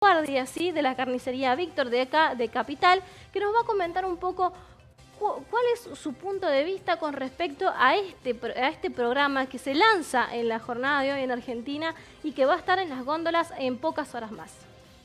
Guardia, ¿sí? De la carnicería Víctor de acá, de Capital, que nos va a comentar un poco cuál es su punto de vista con respecto a este programa que se lanza en la jornada de hoy en Argentina y que va a estar en las góndolas en pocas horas más.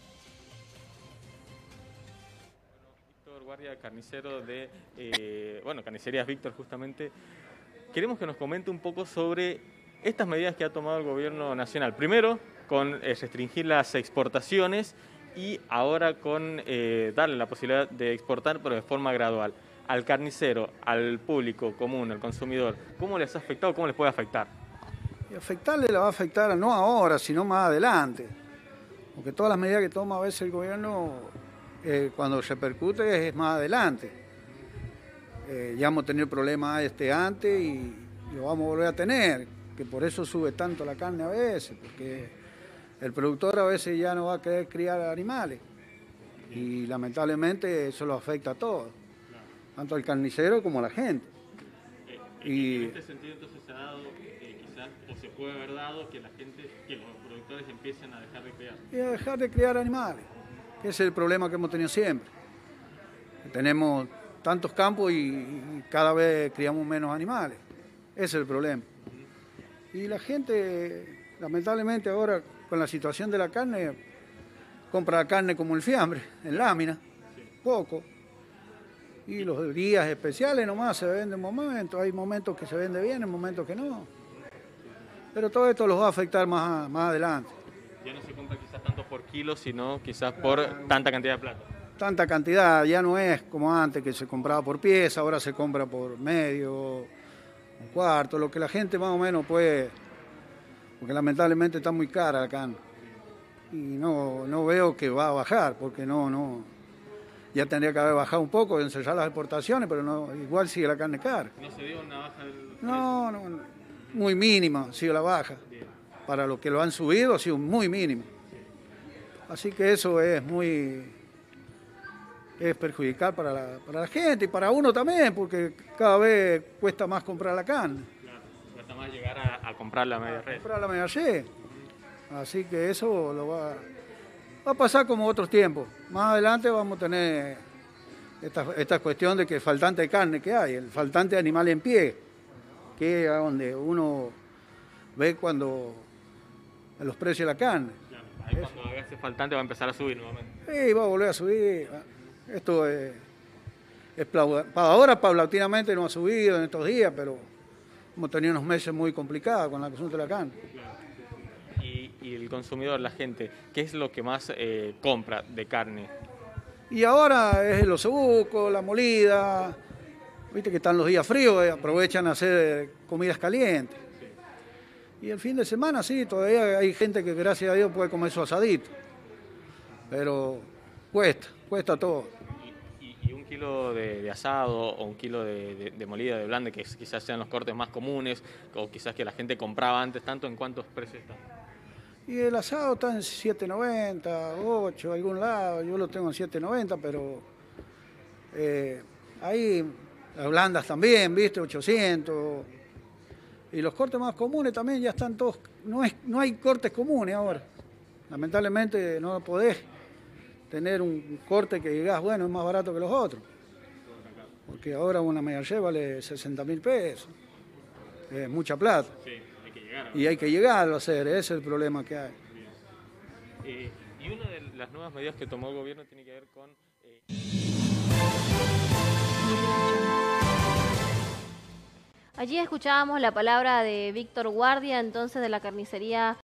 Víctor Guardia, carnicero de, Carnicerías Víctor justamente. Queremos que nos comente un poco sobre estas medidas que ha tomado el gobierno nacional. Primero, con restringir las exportaciones y ahora con darle la posibilidad de exportar, pero de forma gradual. Al carnicero, al público común, al consumidor, ¿cómo les ha afectado, cómo les puede afectar? Y afectarle la va a afectar no ahora, sino más adelante. Porque todas las medidas que toma a veces el gobierno, cuando repercute, es más adelante. Ya hemos tenido problemas antes y lo vamos a volver a tener, que por eso sube tanto la carne a veces, porque el productor a veces ya no va a querer criar animales y lamentablemente eso lo afecta a todos, tanto al carnicero como a la gente. En este sentido entonces se ha dado, quizás, o se puede haber dado que los productores empiecen a dejar de criar. Y a dejar de criar animales, que ese es el problema que hemos tenido siempre. Tenemos tantos campos y cada vez criamos menos animales. Ese es el problema. Y la gente, lamentablemente ahora, con la situación de la carne, compra la carne como el fiambre, en lámina, poco. Y los días especiales nomás se venden momentos. Hay momentos que se vende bien, hay momentos que no. Pero todo esto los va a afectar más adelante. Ya no se compra quizás tanto por kilo, sino quizás por tanta cantidad de plata. Tanta cantidad, ya no es como antes que se compraba por pieza, ahora se compra por medio, un cuarto, lo que la gente más o menos puede, porque lamentablemente está muy cara la carne. Y no veo que va a bajar, porque ya tendría que haber bajado un poco, encerrar las exportaciones, pero no, igual sigue la carne cara. ¿No se dio una baja del precio? No, muy mínima ha sido la baja. Bien. Para los que lo han subido ha sido muy mínimo. Así que eso es perjudicial para la gente y para uno también, porque cada vez cuesta más comprar la carne. Claro, cuesta más llegar a comprar la media res. Comprar la media res. Así que eso va a pasar como otros tiempos. Más adelante vamos a tener esta cuestión de que el faltante de carne que hay, el faltante de animal en pie, que es donde uno ve cuando los precios de la carne. Claro, ahí cuando haga ese faltante va a empezar a subir nuevamente. Sí, va a volver a subir. Esto es ahora paulatinamente no ha subido en estos días, pero hemos tenido unos meses muy complicados con la cuestión de la carne. Claro. Y el consumidor, la gente, ¿qué es lo que más compra de carne? Y ahora es el osobuco, la molida, viste que están los días fríos, aprovechan a hacer comidas calientes. Sí. Y el fin de semana sí, todavía hay gente que gracias a Dios puede comer su asadito, pero cuesta todo. ¿Y un kilo de asado o un kilo de molida de blande, que quizás sean los cortes más comunes, o quizás que la gente compraba antes tanto, ¿en cuántos precios están? Y el asado está en 7.90, 8, algún lado, yo lo tengo en 7.90, pero ahí las blandas también, ¿viste? 800. Y los cortes más comunes también ya están todos, no hay cortes comunes ahora. Lamentablemente no podés tener un corte que digas, bueno, es más barato que los otros. Porque ahora una media res vale 60.000 pesos. Es mucha plata. Sí, hay que llegar. Y hay que llegar a hacer, ese es el problema que hay. Y una de las nuevas medidas que tomó el gobierno tiene que ver con... Allí escuchábamos la palabra de Víctor Guardia, entonces de la carnicería